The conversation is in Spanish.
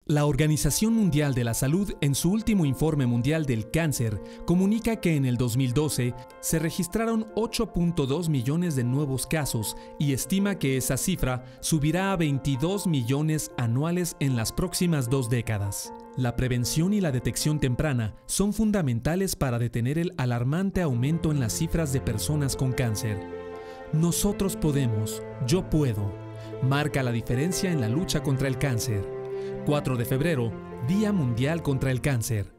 La Organización Mundial de la Salud, en su último informe mundial del cáncer, comunica que en el 2012 se registraron 8.2 millones de nuevos casos y estima que esa cifra subirá a 22 millones anuales en las próximas 2 décadas. La prevención y la detección temprana son fundamentales para detener el alarmante aumento en las cifras de personas con cáncer. Nosotros podemos, yo puedo. Marca la diferencia en la lucha contra el cáncer. 4 de febrero, Día Mundial contra el Cáncer.